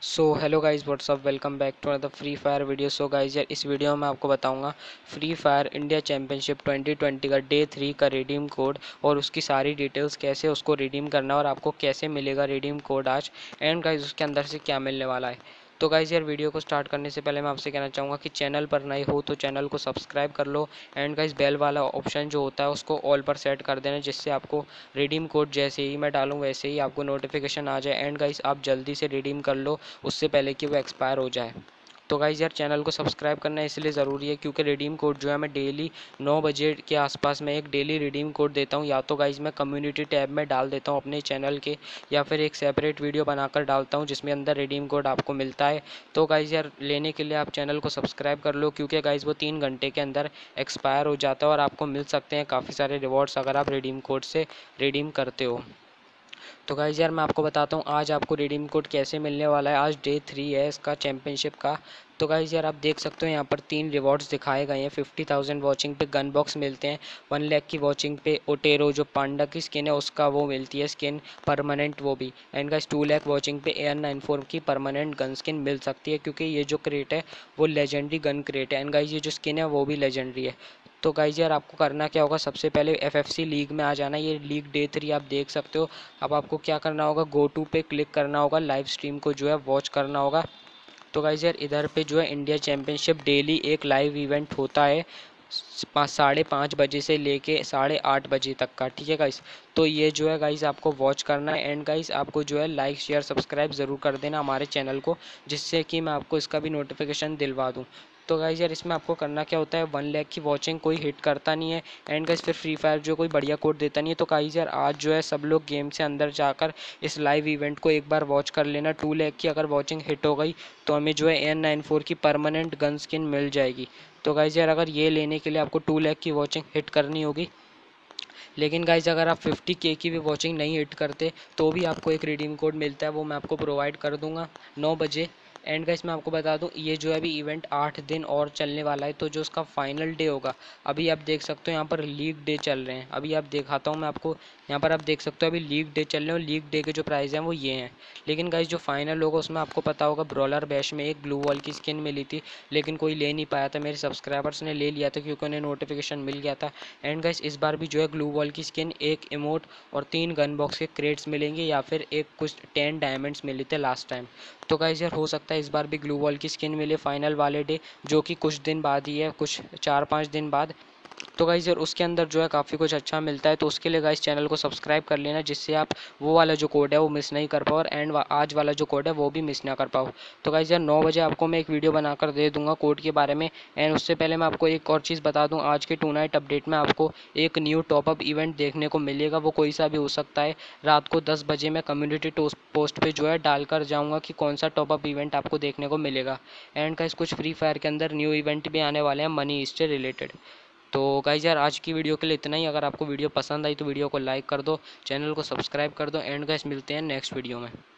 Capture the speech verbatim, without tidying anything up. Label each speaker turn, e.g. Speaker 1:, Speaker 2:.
Speaker 1: So hello guys, what's up, welcome back to another Free Fire video. So guys यार, इस वीडियो में आपको बताऊंगा Free Fire India championship twenty twenty का डे थ्री का रिडीम कोड और उसकी सारी डिटेल्स, कैसे उसको रिडीम करना है और आपको कैसे मिलेगा रिडीम कोड आज, एंड गाइस उसके अंदर से क्या मिलने वाला है। तो गाइस यार, वीडियो को स्टार्ट करने से पहले मैं आपसे कहना चाहूँगा कि चैनल पर नए हो तो चैनल को सब्सक्राइब कर लो, एंड गाइस बेल वाला ऑप्शन जो होता है उसको ऑल पर सेट कर देना, जिससे आपको रिडीम कोड जैसे ही मैं डालूँ वैसे ही आपको नोटिफिकेशन आ जाए। एंड गाइस आप जल्दी से रिडीम कर लो उससे पहले कि वो एक्सपायर हो जाए। तो गाइज़ यार, चैनल को सब्सक्राइब करना इसलिए ज़रूरी है क्योंकि रिडीम कोड जो है मैं डेली नौ बजे के आसपास में एक डेली रिडीम कोड देता हूँ। या तो गाइज़ मैं कम्युनिटी टैब में डाल देता हूँ अपने चैनल के, या फिर एक सेपरेट वीडियो बनाकर डालता हूँ जिसमें अंदर रिडीम कोड आपको मिलता है। तो गाइज़ यार, लेने के लिए आप चैनल को सब्सक्राइब कर लो क्योंकि गाइज़ वो तीन घंटे के अंदर एक्सपायर हो जाता है और आपको मिल सकते हैं काफ़ी सारे रिवॉर्ड्स अगर आप रिडीम कोड से रिडीम करते हो। तो गाइज़ यार, मैं आपको बताता हूँ आज आपको रिडीम कोड कैसे मिलने वाला है। आज डे थ्री है इसका चैम्पियनशिप का। तो गाइज़ यार, आप देख सकते हो यहाँ पर तीन रिवॉर्ड्स दिखाए गए हैं। फिफ्टी थाउजेंड वॉचिंग पे गन बॉक्स मिलते हैं। वन लाख की वॉचिंग पे ओटेरो जो पांडा की स्किन है उसका वो मिलती है स्किन परमानेंट, वो भी। And guys two lakh watching पे ए आर नाइन फोर की परमानेंट गन स्किन मिल सकती है क्योंकि ये जो क्रेट है वो लेजेंडरी गन क्रेट है। एंड गाइज़ ये जो स्किन है वो भी लेजेंडरी है। तो गाइज़ यार, आपको करना क्या होगा, सबसे पहले एफ एफ सी लीग में आ जाना। ये लीग डे थ्री आप देख सकते हो। अब आपको क्या करना होगा, गो टू पे क्लिक करना होगा, लाइव स्ट्रीम को जो है वॉच करना होगा। तो गाइज़ यार, इधर पे जो है इंडिया चैम्पियनशिप डेली एक लाइव इवेंट होता है पाँच साढ़े पाँच बजे से लेके साढ़े आठ बजे तक का, ठीक है गाइस। तो ये जो है गाइस आपको वॉच करना है। एंड गाइस आपको जो है लाइक शेयर सब्सक्राइब ज़रूर कर देना हमारे चैनल को, जिससे कि मैं आपको इसका भी नोटिफिकेशन दिलवा दूँ। तो गाइस यार, इसमें आपको करना क्या होता है, वन लाख की वॉचिंग कोई हिट करता नहीं है। एंड गाइस फिर फ्री फायर जो कोई बढ़िया कोड देता नहीं है। तो गाइस यार, आज जो है सब लोग गेम से अंदर जाकर इस लाइव इवेंट को एक बार वॉच कर लेना। टू लाख की अगर वॉचिंग हिट हो गई तो हमें जो है एन नाइन फोर की परमानेंट गन स्किन मिल जाएगी। तो गाइज़ यार, अगर ये लेने के लिए आपको टू लाख की वॉचिंग हिट करनी होगी, लेकिन गाइज़ अगर आप फिफ्टी के की भी वॉचिंग नहीं हिट करते तो भी आपको एक रिडीम कोड मिलता है, वो मैं आपको प्रोवाइड कर दूंगा नौ बजे। एंड गाइस मैं आपको बता दूं, ये जो है अभी इवेंट आठ दिन और चलने वाला है। तो जो उसका फाइनल डे होगा, अभी आप देख सकते हो यहाँ पर लीग डे चल रहे हैं। अभी आप दिखाता हूँ मैं आपको, यहाँ पर आप देख सकते हो अभी लीग डे चल रहे हैं और लीग डे के जो प्राइस हैं वो ये हैं। लेकिन गाइस जो फाइनल होगा उसमें आपको पता होगा ब्रॉलर बैश में एक ग्लू वॉल की स्किन मिली थी, लेकिन कोई ले नहीं पाया था। मेरे सब्सक्राइबर्स ने ले लिया था क्योंकि उन्हें नोटिफिकेशन मिल गया था। एंड गाइस इस बार भी जो है ग्लू वॉल की स्किन, एक इमोट और तीन गन बॉक्स के क्रेट्स मिलेंगे, या फिर एक कुछ टेन डायमंड्स मिले थे लास्ट टाइम। तो गाइस यार, हो सकता है इस बार भी ग्लू वॉल की स्किन मिले फाइनल वाले डे, जो कि कुछ दिन बाद ही है, कुछ चार पाँच दिन बाद। तो गाइज़ यार, उसके अंदर जो है काफ़ी कुछ अच्छा मिलता है। तो उसके लिए गाइज़ चैनल को सब्सक्राइब कर लेना, जिससे आप वो वाला जो कोड है वो मिस नहीं कर पाओ, और एंड वा, आज वाला जो कोड है वो भी मिस ना कर पाओ। तो गाइज़ यार, नौ बजे आपको मैं एक वीडियो बनाकर दे दूंगा कोड के बारे में। एंड उससे पहले मैं आपको एक और चीज़ बता दूँ, आज के टू नाइट अपडेट में आपको एक न्यू टॉपअप इवेंट देखने को मिलेगा। वो कोई सा भी हो सकता है। रात को दस बजे मैं कम्युनिटी पोस्ट पर जो है डालकर जाऊँगा कि कौन सा टॉपअप इवेंट आपको देखने को मिलेगा। एंड गाइज़ कुछ फ्री फायर के अंदर न्यू इवेंट भी आने वाले हैं मनी इससे रिलेटेड। तो गाइज़ यार, आज की वीडियो के लिए इतना ही। अगर आपको वीडियो पसंद आई तो वीडियो को लाइक कर दो, चैनल को सब्सक्राइब कर दो, एंड गाइस मिलते हैं नेक्स्ट वीडियो में।